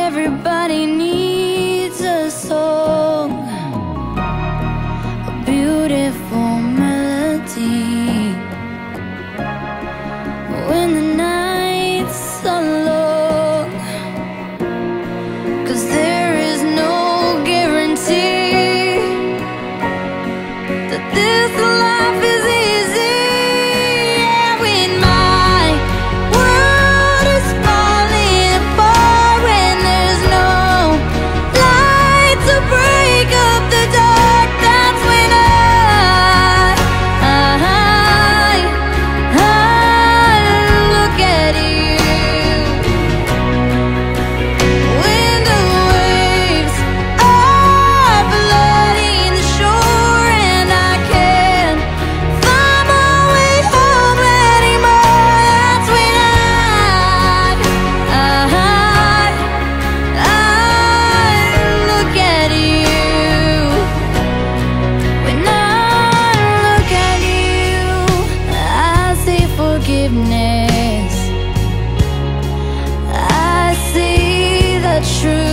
Everybody needs a song, a beautiful melody. When the nights are long, 'cause there is no guarantee that this life is easy. Yeah, when my world is falling apart, when there's no light to break up the dark, that's when I look at you. When the waves are flooding the shore and I can't find my way home anymore, that's when I look at you. When I look at you, I see forgiveness. I see the truth.